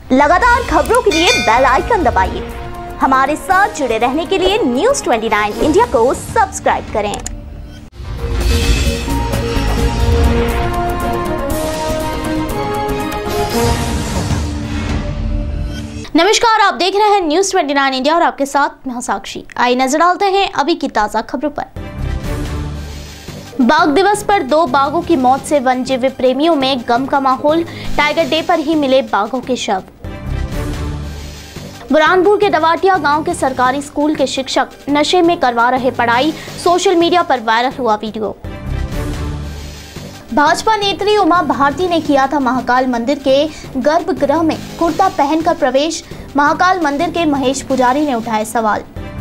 लगातार खबरों के लिए बेल आइकन दबाइए। हमारे साथ जुड़े रहने के लिए न्यूज़ 29 इंडिया को सब्सक्राइब करें। नमस्कार, आप देख रहे हैं न्यूज़ 29 इंडिया और आपके साथ मैं साक्षी। आइए नजर डालते हैं अभी की ताजा खबरों पर। बाघ दिवस पर 2 बाघों की मौत से वन्यजीव प्रेमियों में गम का माहौल। टाइगर डे पर ही मिले बाघों के शव। बुरहानपुर के दवाटिया गांव के सरकारी स्कूल के शिक्षक नशे में करवा रहे पढ़ाई। सोशल मीडिया पर वायरल हुआ वीडियो। भाजपा नेत्री उमा भारती ने किया था महाकाल मंदिर के गर्भगृह में कुर्ता पहनकर प्रवेश। महाकाल मंदिर के महेश पुजारी ने उठाए सवाल।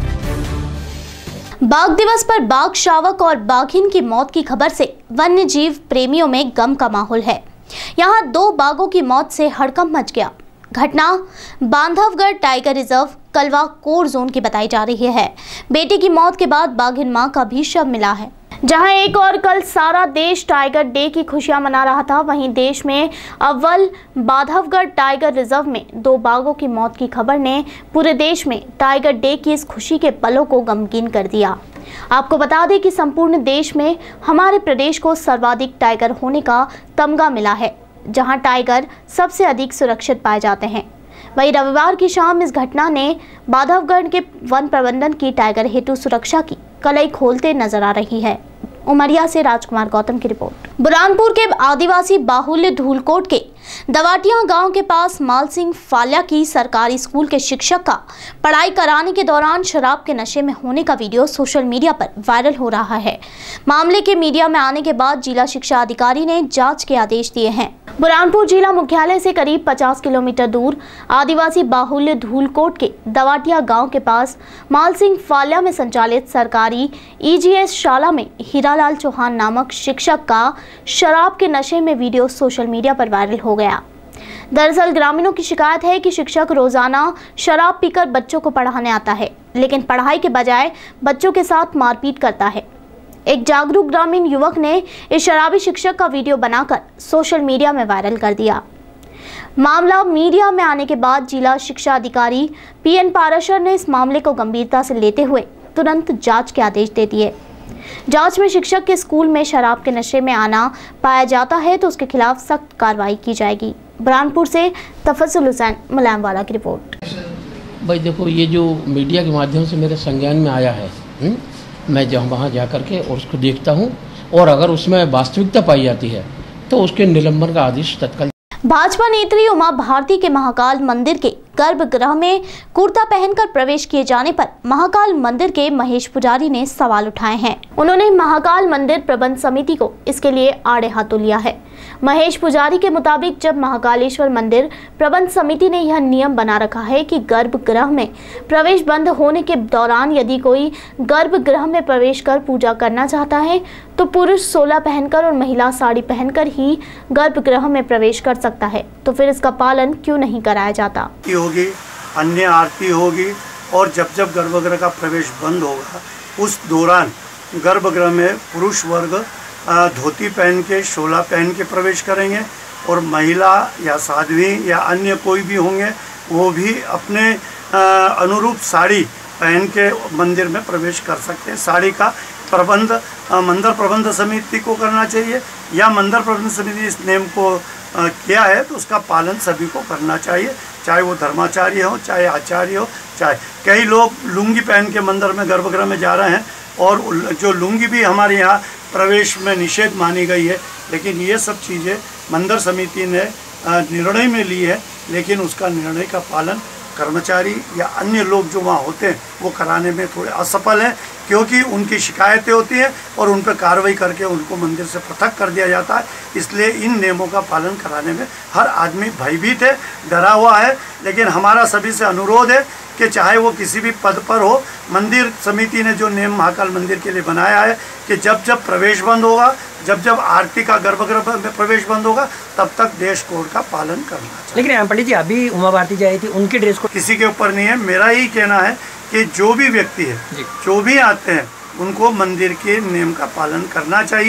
बाघ दिवस पर बाघ शावक और बाघिन की मौत की खबर से वन्य जीव प्रेमियों में गम का माहौल है। यहां 2 बाघों की मौत से हड़कंप मच गया। घटना Bandhavgarh tiger reserve Kalwa core zone की बताई जा रही है। बेटे की मौत के बाद बाघिन मां का भी शव मिला है। जहां एक और कल सारा देश टाइगर डे की खुशियां मना रहा था, वहीं देश में अव्वल बांधवगढ़ टाइगर रिजर्व में 2 बाघों की मौत की खबर ने पूरे देश में टाइगर डे की इस खुशी के पलों को गमगीन कर दिया। आपको बता दें कि संपूर्ण देश में हमारे प्रदेश को सर्वाधिक टाइगर होने का तमगा मिला है, जहां टाइगर सबसे अधिक सुरक्षित पाए जाते हैं। वहीं रविवार की शाम इस घटना ने बांधवगढ़ के वन प्रबंधन की टाइगर हेतु सुरक्षा की कलई खोलते नजर आ रही है। उमरिया से राजकुमार गौतम की रिपोर्ट। बुरहानपुर के आदिवासी बाहुल्य धूलकोट के दवाटिया गांव के पास माल सिंह फाल्या की सरकारी स्कूल के शिक्षक का पढ़ाई कराने के दौरान शराब के नशे में होने का वीडियो सोशल मीडिया पर वायरल हो रहा है। मामले के मीडिया में आने के बाद जिला शिक्षा अधिकारी ने जांच के आदेश दिए हैं। बुरहानपुर जिला मुख्यालय से करीब 50 किलोमीटर दूर आदिवासी बाहुल्य धूलकोट के दवाटिया गांव के पास माल सिंह फाल्या में संचालित सरकारी EGS शाला में हीरालाल चौहान नामक शिक्षक का शराब के नशे में वीडियो सोशल मीडिया पर वायरल हो गया। दरअसल ग्रामीणों की शिकायत है कि शिक्षक रोजाना शराब पीकर बच्चों को पढ़ाने आता है, लेकिन पढ़ाई के बजाय बच्चों के साथ मारपीट करता है। एक जागरूक ग्रामीण युवक ने इस शराबी शिक्षक का वीडियो बनाकर सोशल मीडिया में वायरल कर दिया। मामला मीडिया में आने के बाद जिला शिक्षा अधिकारी PN पाराशर ने इस मामले को गंभीरता से लेते हुए तुरंत जांच के आदेश दे दिए। जांच में शिक्षक के स्कूल में शराब के नशे में आना पाया जाता है तो उसके खिलाफ सख्त कार्रवाई की जाएगी। बुरहानपुर से तफस्सुल हुसैन मुलायमवाला की रिपोर्ट। भाई देखो, ये जो मीडिया के माध्यम से मेरे संज्ञान में आया है, मैं जहाँ वहाँ जा कर के और उसको देखता हूँ, और अगर उसमें वास्तविकता पाई जाती है तो उसके निलंबन का आदेश तत्काल। भाजपा नेत्री उमा भारती के महाकाल मंदिर के गर्भगृह में कुर्ता पहनकर प्रवेश किए जाने पर महाकाल मंदिर के महेश पुजारी ने सवाल उठाए हैं। उन्होंने महाकाल मंदिर प्रबंध समिति को इसके लिए आड़े हाथों लिया है। महेश पुजारी के मुताबिक जब महाकालेश्वर मंदिर प्रबंध समिति ने यह नियम बना रखा है कि गर्भगृह में प्रवेश बंद होने के दौरान यदि कोई गर्भगृह में प्रवेश कर पूजा करना चाहता है तो पुरुष 16 पहनकर और महिला साड़ी पहनकर ही गर्भगृह में प्रवेश कर सकता है, तो फिर इसका पालन क्यों नहीं कराया जाता। होगी, अन्य आरती होगी, और जब गर्भगृह का प्रवेश बंद होगा उस दौरान गर्भगृह में पुरुष वर्ग धोती पहन के 16 पहन के प्रवेश करेंगे, और महिला या साध्वी या अन्य कोई भी होंगे वो भी अपने अनुरूप साड़ी पहन के मंदिर में प्रवेश कर सकते हैं। साड़ी का प्रबंध मंदिर प्रबंध समिति को करना चाहिए, या मंदिर प्रबंध समिति इस नियम को किया है तो उसका पालन सभी को करना चाहिए, चाहे वो धर्माचार्य हो, चाहे आचार्य हो, चाहे कई लोग लुंगी पहन के मंदिर में गर्भगृह में जा रहे हैं, और जो लुंगी भी हमारे यहाँ प्रवेश में निषेध मानी गई है, लेकिन ये सब चीज़ें मंदिर समिति ने निर्णय में ली है, लेकिन उसका निर्णय का पालन कर्मचारी या अन्य लोग जो वहाँ होते हैं वो कराने में थोड़े असफल हैं, क्योंकि उनकी शिकायतें होती हैं और उन पर कार्रवाई करके उनको मंदिर से पृथक कर दिया जाता है। इसलिए इन नियमों का पालन कराने में हर आदमी भयभीत है, डरा हुआ है। लेकिन हमारा सभी से अनुरोध है कि चाहे वो किसी भी पद पर हो, मंदिर समिति ने जो नियम महाकाल मंदिर के लिए बनाया है कि जब प्रवेश बंद होगा, जब आरती का गर्भगृह में प्रवेश बंद होगा, तब तक देश कोड का पालन करना चाहिए। लेकिन पंडित जी, अभी उमा भारती जी आई थी, उनकी ड्रेस कोड किसी के ऊपर नहीं है। मेरा ही कहना है कि जो भी व्यक्ति है, जो भी आते हैं, उनको मंदिर के नियम का पालन करना चाहिए।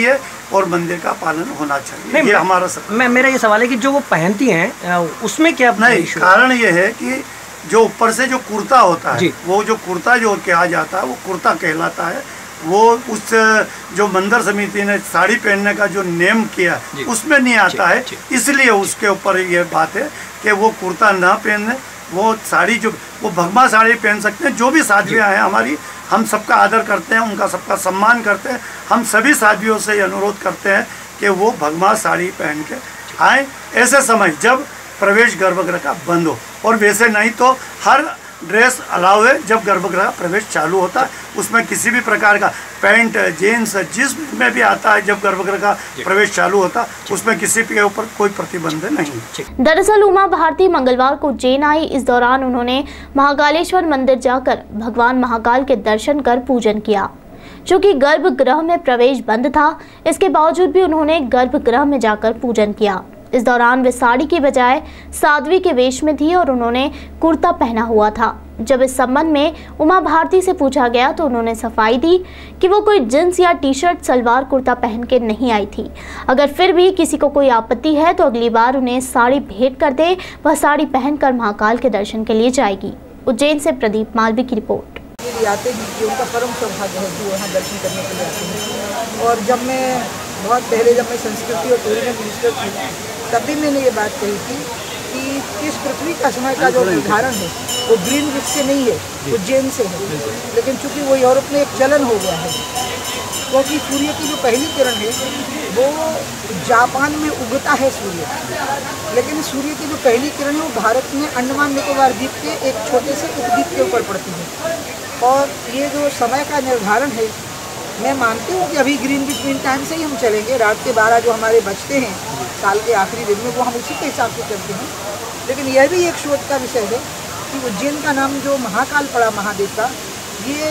और मंदिर का पालन होना चाहिए। ये हमारा मेरा ये सवाल है कि जो वो पहनती हैं उसमें क्या नहीं, कारण ये है कि जो ऊपर से जो कुर्ता होता है, वो जो कुर्ता जो कहा जाता है वो कुर्ता कहलाता है। वो उस जो मंदिर समिति ने साड़ी पहनने का जो नियम किया उसमें नहीं आता है, इसलिए उसके ऊपर ये बात है कि वो कुर्ता ना पहने, वो साड़ी जो वो भगवा साड़ी पहन सकते हैं। जो भी साध्वियाँ हैं हमारी, हम सबका आदर करते हैं, उनका सबका सम्मान करते हैं। हम सभी साध्वियों से अनुरोध करते हैं कि वो भगवा साड़ी पहन के आए ऐसे समय जब प्रवेश गर्भगृह का बंद हो, और वैसे नहीं तो हर ड्रेस अलाउ है जब गर्भगृह प्रवेश चालू होता है। उसमें किसी भी प्रकार का पैंट जीन्स जिसमें भी आता है जब गर्भगृह का प्रवेश चालू होता है उसमें किसी के ऊपर कोई प्रतिबंध नहीं। दरअसल उमा भारती मंगलवार को उज्जैन आई। इस दौरान उन्होंने महाकालेश्वर मंदिर जाकर भगवान महाकाल के दर्शन कर पूजन किया। चूँकि गर्भगृह में प्रवेश बंद था, इसके बावजूद भी उन्होंने गर्भगृह में जाकर पूजन किया। इस दौरान वे साड़ी के बजाय साध्वी के वेश में थी और उन्होंने कुर्ता पहना हुआ था। जब इस संबंध में उमा भारती से पूछा गया तो उन्होंने सफाई दी कि वो कोई जींस या टी शर्ट सलवार कुर्ता पहन के नहीं आई थी। अगर फिर भी किसी को कोई आपत्ति है तो अगली बार उन्हें साड़ी भेंट कर दे, वह साड़ी पहनकर महाकाल के दर्शन के लिए जाएगी। उज्जैन से प्रदीप मालवी की रिपोर्ट। आते हैं कि उनका परम सौभाग्य है कि वहाँ दर्शन करने के लिए आते हैं। और जब मैं बहुत पहले जब मैं संस्कृति और टूरिज्म मिनिस्टर थी तब भी मैंने ये बात कही थी कि इस पृथ्वी का समय का जो निर्धारण है वो ग्रीनविच से नहीं है, उज्जैन से है। लेकिन चूंकि वो यूरोप में एक चलन हो गया है, क्योंकि सूर्य की जो पहली किरण है वो जापान में उगता है सूर्य, लेकिन सूर्य की जो पहली किरण है वो भारत में अंडमान निकोबार द्वीप के एक छोटे से उपद्वीप के ऊपर पड़ती है। और ये जो समय का निर्धारण है, मैं मानती हूँ कि अभी ग्रीनविच मीन टाइम से ही हम चलेंगे। रात के 12 जो हमारे बचते हैं साल के आखिरी दिन में वो हम उसी के हिसाब से चलते हैं। लेकिन यह भी एक शोध का विषय है कि उज्जैन का नाम जो महाकाल पड़ा महादेव का, ये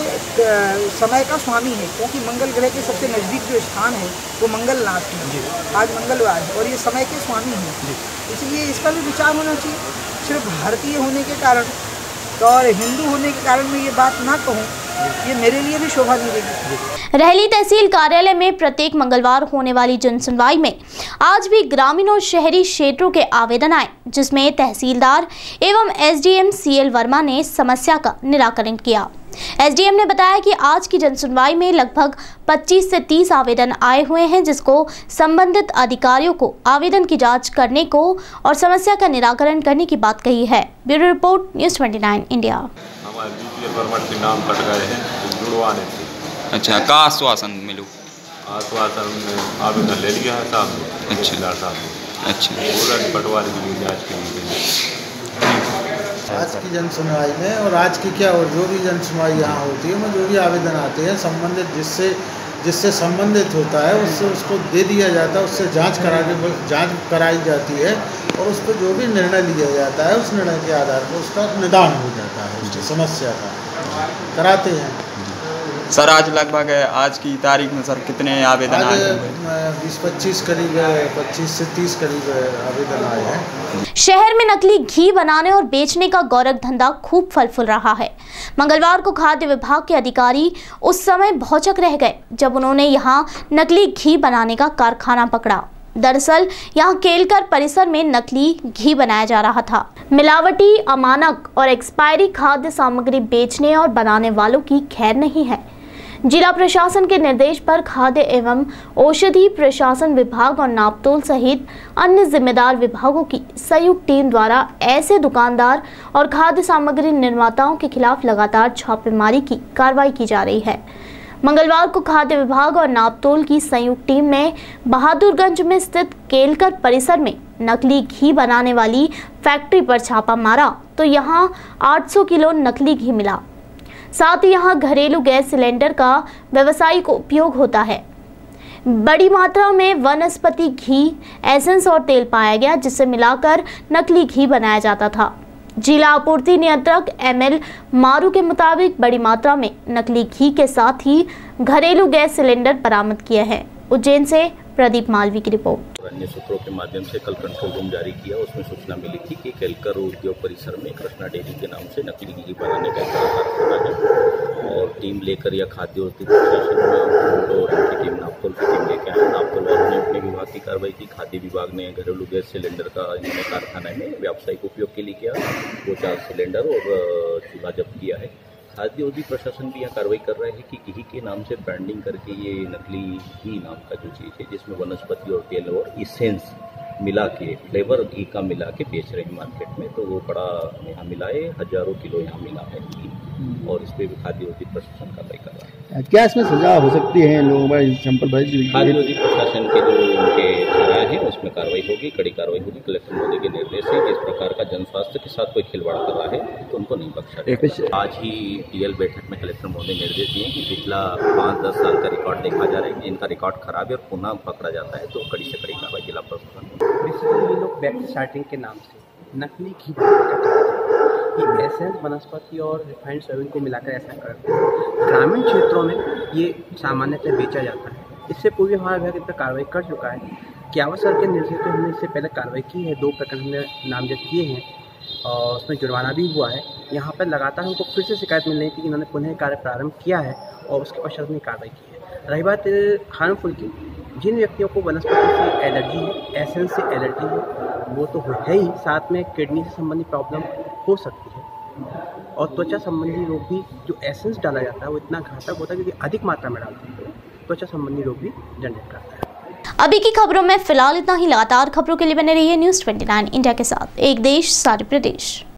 समय का स्वामी है, क्योंकि मंगल ग्रह के सबसे नज़दीक जो स्थान है वो मंगलनाथ है। आज मंगलवार है और ये समय के स्वामी हैं, इसलिए इस पर भी विचार होना चाहिए। सिर्फ भारतीय होने के कारण और हिंदू होने के कारण मैं ये बात ना कहूँ, ये मेरे लिए भी शोभा नहीं देगी। रहली तहसील कार्यालय में प्रत्येक मंगलवार होने वाली जनसुनवाई में आज भी ग्रामीण और शहरी क्षेत्रों के आवेदन आए, जिसमें तहसीलदार एवं एसडीएम सीएल वर्मा ने समस्या का निराकरण किया। एसडीएम ने बताया कि आज की जनसुनवाई में लगभग 25 से 30 आवेदन आए हुए हैं, जिसको संबंधित अधिकारियों को आवेदन की जांच करने को और समस्या का निराकरण करने की बात कही है। Bureau report news 29 India. हमारे नाम कट गए हैं, जुड़वाने थे। अच्छा, का आश्वासन मिलू? आश्वासन में आवेदन ले लिया है साहब। अच्छा, अच्छा, पटवारी की जाँच के लिए आज की जनसुनवाई में और आज की क्या और जो भी जनसुनवाई यहाँ होती है उसमें जो भी आवेदन आते हैं संबंधित जिससे संबंधित होता है उससे उसको दे दिया जाता है, उससे जांच कराई जाती है और उस पर जो भी निर्णय लिया जाता है उस निर्णय के आधार पर उसका निदान हो जाता है, उसकी समस्या का कराते हैं। सर आज लगभग आज की तारीख में सर कितने आवेदन आए? 20-25 करीब 25 से 30 करीब आवेदन आए हैं। शहर में नकली घी बनाने और बेचने का गौरख धंधा खूब फल फूल रहा है। मंगलवार को खाद्य विभाग के अधिकारी उस समय भौचक रह गए जब उन्होंने यहां नकली घी बनाने का कारखाना पकड़ा। दरअसल यहां केलकर परिसर में नकली घी बनाया जा रहा था। मिलावटी, अमानक और एक्सपायरी खाद्य सामग्री बेचने और बनाने वालों की खैर नहीं है। जिला प्रशासन के निर्देश पर खाद्य एवं औषधि प्रशासन विभाग और नापतोल सहित अन्य जिम्मेदार विभागों की संयुक्त टीम द्वारा ऐसे दुकानदार और खाद्य सामग्री निर्माताओं के खिलाफ लगातार छापेमारी की कार्रवाई की जा रही है। मंगलवार को खाद्य विभाग और नापतोल की संयुक्त टीम ने बहादुरगंज में स्थित केलकर परिसर में नकली घी बनाने वाली फैक्ट्री पर छापा मारा तो यहां 800 किलो नकली घी मिला। साथ ही यहां घरेलू गैस सिलेंडर का व्यावसायिक उपयोग होता है। बड़ी मात्रा में वनस्पति घी, एसेंस और तेल पाया गया, जिससे मिलाकर नकली घी बनाया जाता था। जिला आपूर्ति नियंत्रक ML मारू के मुताबिक बड़ी मात्रा में नकली घी के साथ ही घरेलू गैस सिलेंडर बरामद किए हैं। उज्जैन से प्रदीप मालवी की रिपोर्ट। अन्य सूत्रों के माध्यम से कल कंट्रोल रूम जारी किया, उसमें सूचना मिली थी कि केलकर उद्योग परिसर में कृष्णा डेयरी के नाम से नकली घी बनाने का कारखाना है। और टीम लेकर या खाद्य औषधि प्रशासन में और इनकी टीम नापतोल की टीम लेकर आए। नापतोल वालों ने अपने विभाग की कार्रवाई की। खाद्य विभाग ने घरेलू गैस सिलेंडर का इन्होंने कारखाने में व्यावसायिक उपयोग के लिए किया, वो 4 सिलेंडर और चूल्हा जब्त किया है। खाद्य औषधि प्रशासन भी यहाँ कार्रवाई कर रहे हैं कि घी के नाम से ब्रांडिंग करके ये नकली घी नाम का जो चीज़ है जिसमें वनस्पति और तेल और इसेंस मिला के फ्लेवर घी का मिला के बेच रहे हैं मार्केट में। तो वो बड़ा यहाँ मिला है, हजारों किलो यहाँ मिला है घी, और इस पर भी खाद्य औषधि प्रशासन कार्रवाई कर रहा है। क्या इसमें सजा हो सकती है लोगों पर? सैंपल खाद्य औषधि प्रशासन के जो उनके धारा है उसमें कार्रवाई होगी, कड़ी कार्रवाई होगी। कलेक्टर महोदय के निर्देश है कि इस प्रकार का जन स्वास्थ्य के साथ कोई खिलवाड़ कर रहा है तो उनको नहीं बख्शा जाएगा। आज ही टीएल बैठक में कलेक्टर महोदय ने निर्देश दिए कि पिछला 5-10 साल का रिकॉर्ड देखा जा रहा है, जिनका रिकॉर्ड खराब है और पुनः पकड़ा जाता है तो कड़ी से कड़ी कार्रवाई जिला प्रशासन। बेसिकली ये लोग बैक स्टार्टिंग के नाम से नकली घी बनाते हैं, ये एसेंस वनस्पति और रिफाइंड सोयाबीन को मिलाकर ऐसा करते हैं। ग्रामीण क्षेत्रों में ये सामान्यतः बेचा जाता है। इससे पूर्व हमारा विभाग इस पर कार्रवाई कर चुका है। क्यावा सर के निर्देश पर हमने इससे पहले कार्रवाई की है, 2 प्रकरण हमने नामजद किए हैं और उसमें जुर्माना भी हुआ है। यहाँ पर लगातार हमको फिर से शिकायत मिल रही थी कि इन्होंने पुनः कार्य प्रारंभ किया है और उसके पश्चात हमने कार्रवाई की है। रही बात हार्मफुल की, जिन व्यक्तियों को वनस्पति से एलर्जी है, एसेंस से एलर्जी है, वो तो है ही, साथ में किडनी से संबंधित प्रॉब्लम हो सकती है और त्वचा संबंधी रोग भी। जो एसेंस डाला जाता है वो इतना घातक होता है क्योंकि अधिक मात्रा में डालते हैं, त्वचा संबंधी रोग भी जनरेट करता है। अभी की खबरों में फिलहाल इतना ही। लगातार खबरों के लिए बने रहिए न्यूज़ 29 इंडिया के साथ। एक देश, सारे प्रदेश।